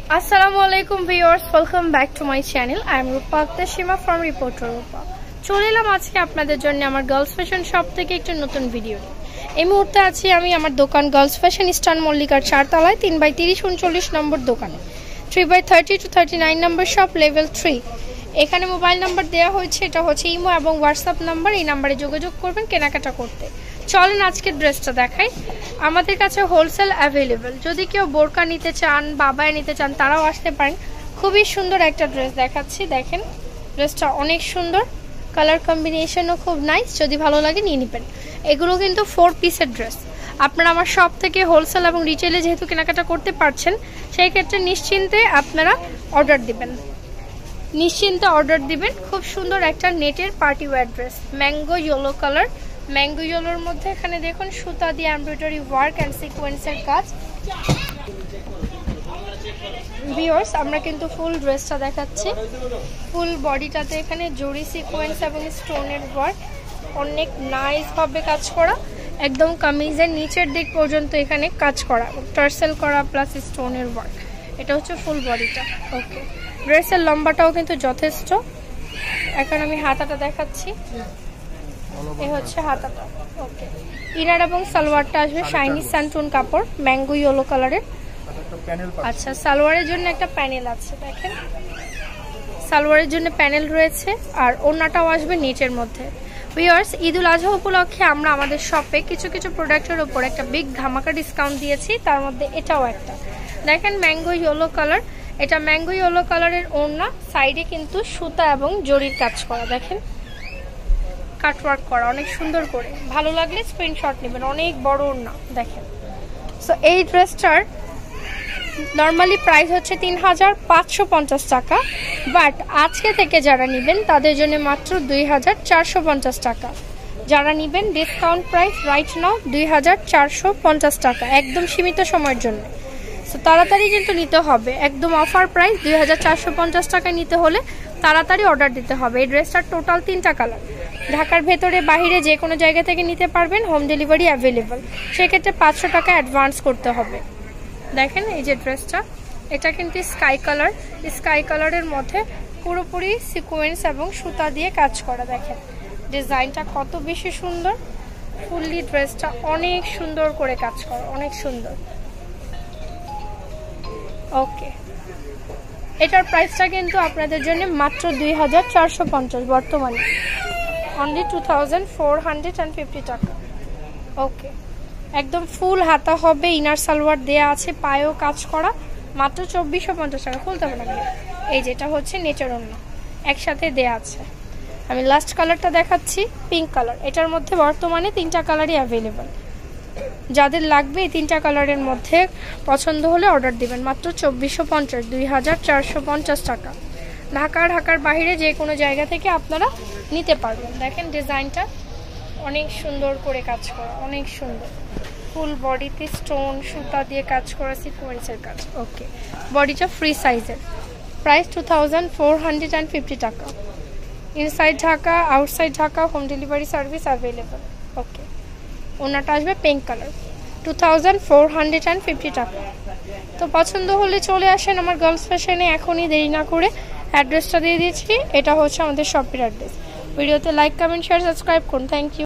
Assalamualaikum viewers, welcome back to my channel. I am Rupa Akhtar from Reporter Rupa. চলে এলাম আজকে আপনাদের জন্য আমার গার্লস ফ্যাশন শপ থেকে একটা নতুন ভিডিও নিয়ে। এই মুহূর্তে আছি আমি আমার দোকান গার্লস ফ্যাশন স্টান মল্লিকার 4 তলায় 3/30 নম্বর দোকানে, 3/30 to 39 নম্বর শপ লেভেল 3। এখানে মোবাইল নাম্বার দেওয়া হয়েছে, এটা হচ্ছে ইমো এবং হোয়াটসঅ্যাপ নাম্বার। এই নাম্বারে যোগাযোগ করবেন কেনাকাটা করতে। চলেন আজকের ড্রেসটা দেখাই। আমাদের কাছে হোলসেল অ্যাভেলেবেল, যদি কেউ বোরকা নিতে চান, বাবায় নিতে চান, তারাও আসতে পারেন। খুবই সুন্দর একটা ড্রেস দেখাচ্ছি, দেখেন ড্রেসটা অনেক সুন্দর, কালার কম্বিনেশনও খুব নাইস। যদি ভালো লাগে নিয়ে নেবেন। এগুলো কিন্তু 4 পিসের ড্রেস। আপনারা আমার শপ থেকে হোলসেল এবং রিটেলে যেহেতু কেনাকাটা করতে পারছেন, সেই ক্ষেত্রে নিশ্চিন্তে আপনারা অর্ডার দিবেন, খুব সুন্দর একটা নেটের party wear dress, mango yellow colour. Mango ইয়েলোর মধ্যে এখানে দেখুন সুতা দিয়ে এমব্রয়ডারি ওয়ার্ক অ্যান্ড সিকোয়েন্সের কাজ। ভিউয়ার্স, আমরা কিন্তু ফুল ড্রেসটা দেখাচ্ছি। ফুল বডিটাতে এখানে জরি সিকোয়েন্স এবং স্টোনের ওয়ার্ক, অনেক নাইস ভাবে কাজ করা। একদম কামিজের নিচের দিক পর্যন্ত এখানে কাজ করা, টার্সেল করা প্লাস স্টোনের ওয়ার্ক। এটা হচ্ছে ফুল বডিটা। ওকে, ড্রেসের লম্বাটাও কিন্তু যথেষ্ট। এখন আমি হাতাটা দেখাচ্ছি, এই হচ্ছে হাতাটা। ওকে, ইনার এবং সালোয়ারটা আসবে শাইনি স্যান্টুন কাপড়, ম্যাঙ্গো ইয়েলো কালারের। আচ্ছা, সালোয়ারের জন্য একটা প্যানেল আছে, দেখেন সালোয়ারের জন্য প্যানেল রয়েছে, আর ওড়নাটাও আসবে নিচের মধ্যে। ভিউয়ার্স, ঈদুল আজহা উপলক্ষে আমরা আমাদের শপে কিছু কিছু প্রোডাক্টের উপর একটা বিগ ধামাকা ডিসকাউন্ট দিয়েছি, তার মধ্যে এটাও একটা। দেখেন ম্যাঙ্গো ইয়েলো কালার, এটা ম্যাঙ্গো ইয়েলো কালারের ওড়না, সাইডে কিন্তু সুতা এবং জরির কাজ করা, দেখেন কাটওয়ার্ক করা অনেক সুন্দর করে। ভালো লাগলে স্ক্রিনশট নেবেন, অনেক বড় ওড়না দেখেন। সো এই ড্রেসটার নর্মালি প্রাইস হচ্ছে 3550 টাকা, বাট আজকে থেকে যারা নেবেন তাদের জন্য মাত্র 2450 টাকা। যারা নেবেন ডিসকাউন্ট প্রাইস রাইট নাও 2450 টাকা, একদম সীমিত সময়ের জন্য। সো তাড়াতাড়ি কিন্তু নিতে হবে, একদম অফার প্রাইস 2450 টাকা নিতে হলে তাড়াতাড়ি অর্ডার দিতে হবে। এই ড্রেসটার টোটাল 3টা কালার, ঢাকার ভেতরে বাহিরে যে কোনো জায়গা থেকে নিতে পারবেন, হোম ডেলিভারি অ্যাভেলেবল। সেক্ষেত্রে 500 টাকা অ্যাডভান্স করতে হবে। দেখেন এই যে ড্রেসটা, এটা কিন্তু স্কাই কালার, স্কাই কালারের মধ্যে পুরোপুরি সিকোয়েন্স এবং সুতা দিয়ে কাজ করা। দেখেন ডিজাইনটা কত বেশি সুন্দর, ফুললি ড্রেসটা অনেক সুন্দর করে কাজ করা, অনেক সুন্দর। ওকে, এটার প্রাইসটা কিন্তু আপনাদের জন্য মাত্র 2450 বর্তমানে, অনলি 2450 টাকা। ওকে, একদম ফুল হাতা হবে, ইনার সালোয়ার দেয়া আছে, পায়েও কাজ করা, মাত্র 2450 টাকা। খুলতে হবে না। এই যেটা হচ্ছে নেচার অন্য একসাথে দেয়া আছে। আমি লাস্ট কালারটা দেখাচ্ছি, পিঙ্ক কালার। এটার মধ্যে বর্তমানে 3টা কালারই অ্যাভেলেবল। যাদের লাগবে এই 3টা কালারের মধ্যে পছন্দ হলে অর্ডার দিবেন, মাত্র 2450, 2450 টাকা। ঢাকার বাইরে যে কোনো জায়গা থেকে আপনারা নিতে পারবেন। দেখেন ডিজাইনটা অনেক সুন্দর করে কাজ করা, অনেক সুন্দর। ফুল বডিতে স্টোন সুতা দিয়ে কাজ করা, সিকোয়েন্সের কাজ। ওকে, বডিটা ফ্রি সাইজের, প্রাইস 2450 টাকা। Inside Dhaka, outside Dhaka, home delivery service available. Okay, ওনাটা আসবে পিঙ্ক কালার, 2450 টাকা। তো পছন্দ হলে চলে আসেন আমার গার্লস ফ্যাশনে, এখনই দেরি না করে। অ্যাড্রেসটা দিয়ে দিয়েছি, এটা হচ্ছে আমাদের শপের অ্যাড্রেস। ভিডিওতে লাইক, কমেন্ট, শেয়ার, সাবস্ক্রাইব করুন। Thank you.